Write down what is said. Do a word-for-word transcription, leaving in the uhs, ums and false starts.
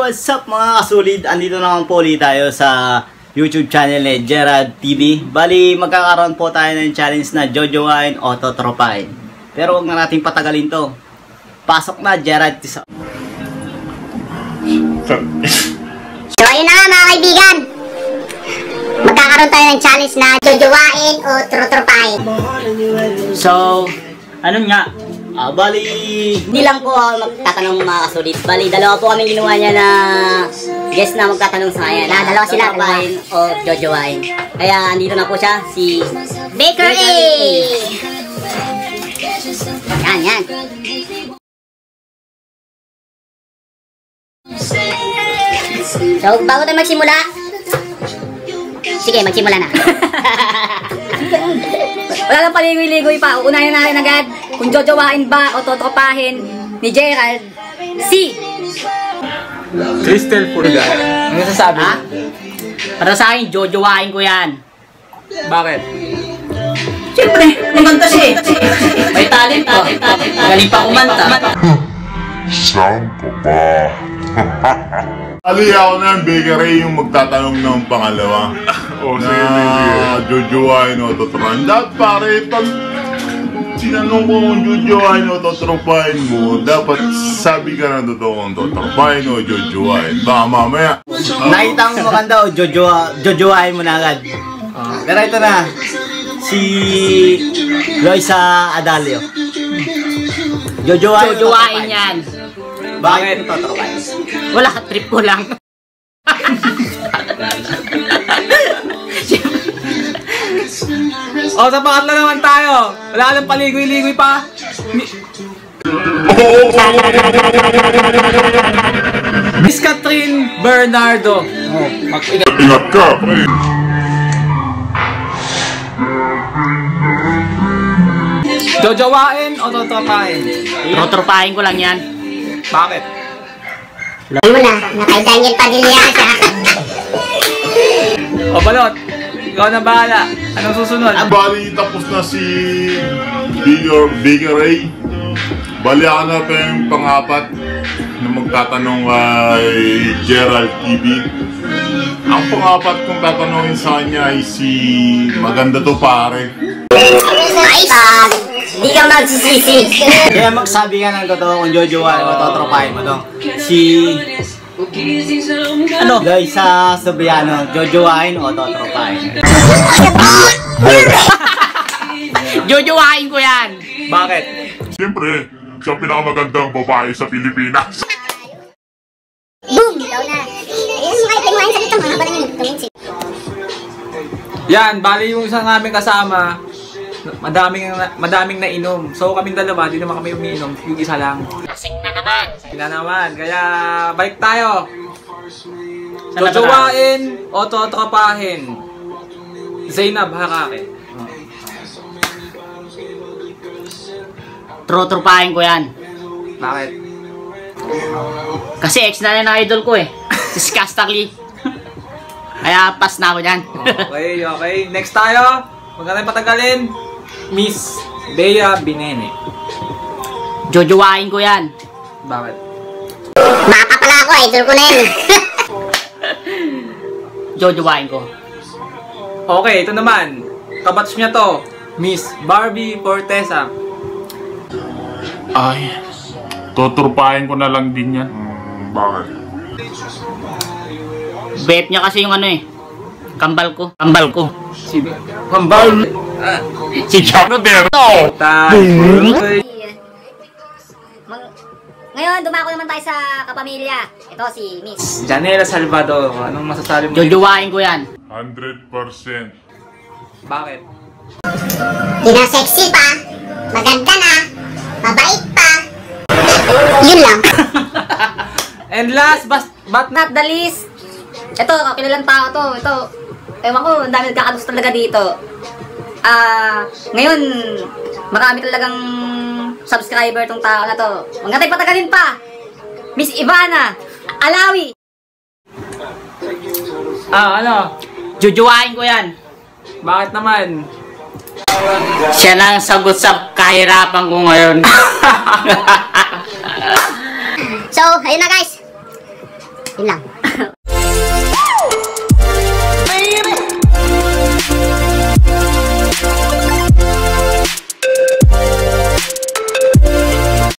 what's up mga kasulid? Andito naman po ulit tayo sa YouTube channel ni Gerald T V. Bali, magkakaroon po tayo ng challenge na jojowain o totropahin. Pero huwag na natin patagalin to. Pasok na, Gerald. So ayun na nga mga kaibigan. Magkakaroon tayo ng challenge na jojowain o totropahin. So, ano nga? Ah, bali, Hindi lang po ako magtatanong mga kasulit. Bali, dalawa po kami ginawa niya na guest na magtatanong sa kanya. Na, dalawa sila, dalawa. Totropahin o jojowain. Kaya andito na po siya, si Baker A! Yan, yan. So, bago tayo magsimula, sige, magsimula na. Wala lang paligoy-ligoy pa. Uunahin natin agad kung jojowain ba o totropahin ni Gerald si Crystal Purga. Ano sasabi? Ha? Para sa akin, jojowain ko yan. Bakit? Siyempre, kumanta siya eh. May talent ha. Magaling pa kumanta. Saan ka ba? Ali ako na, Baker A yung magtatanong ng pangalawa. Oh, sige, na jojowain o totropahin. Dapat pare, pag sinanong ko kung jojowain o totropahin mo, dapat sabi ka na totoo kung totropahin o jojowain. Baka mamaya. nakita mo maganda o jojowa, jojowain mo na agad. Uh, pero ito na, si Loisa Adalio. Jojowain, Jojowain yan. Bakit totropahin? Wala, trip ko lang. O, sa pangatlo naman tayo. Wala nang paligoy-ligoy pa. Miss Catherine Bernardo. Oh, mag-igat. Ingat ka, pre. Jojowain o totropahin? Totropahin ko lang yan. Bakit? Alam mo na, nakay Daniel Padilla siya. O, balot. Ikaw na bahala. Anong susunod? Bali, tapos na si Baker, Baker A. Bali ako na pa yung pangapat na magtatanong kay Gerald T V. Ang pangapat kong tatanungin sa kanya ay si Maganda To Pare. Ay, pag di ka magsisisi. Kaya magsabi ka ng totoo kung jojowain o totropahin mo to. Si ano? Loisa Sobriano, jojowain o totropahin? Jojowain ko yan. Bakit? Siyempre, siya ang pinakamagandang babae sa Pilipinas. Boom! Ikaw na. Ayun, mga ipinuhain sa dito. Mga ba na yun? Tuminsin. Yan, bali yung isang aming kasama, madaming madaming nainom. So kaming dalawa, di naman kami umiinom, yung isa lang. Lasing na naman. Sila naman, kaya balik tayo. Saan na ba Jojowain o totropahin? Zainab Harake. Totropahin ko yan. Bakit? Kasi ex na na idol ko eh. Si Skastarly. Kaya pass na ako dyan. Okay, okay. Next tayo. Huwag ka na patagalin. Miss Bea Binene. Jojowain ko yan. Bakit? Baka pala ako, idol ko na yun. Jojowain ko. Okay, ito naman. Kabatch niya to. Miss Barbie Fortesa. Ay, tuturpahin ko na lang din yan. Hmm, bakit? Bet niya kasi yung ano eh. Kambal ko. Kambal ko. Si Kambal. Si Jonathan. Tayo. Ngayon, dumako naman tayo sa kapamilya. Ito si Miss. Janela Salvador. Anong masasabi mo? Jojowain ko yan. one hundred percent. Bakit? Di na sexy pa. Maganda na. Mabait pa. Yun lang. And last but, but not the least, Ito, kilalang tao to. Ito, ewan ko, ang dami nagkakagusto talaga dito. Ah, ngayon, marami talagang subscriber tong tao na to. Huwag natin patagalin pa. Miss Ivana Alawi. ah, ano? Jojowain ko yan. Bakit naman? Siya na ang sagot sa kahirapan ko ngayon. So, ayun na guys. Yun lang.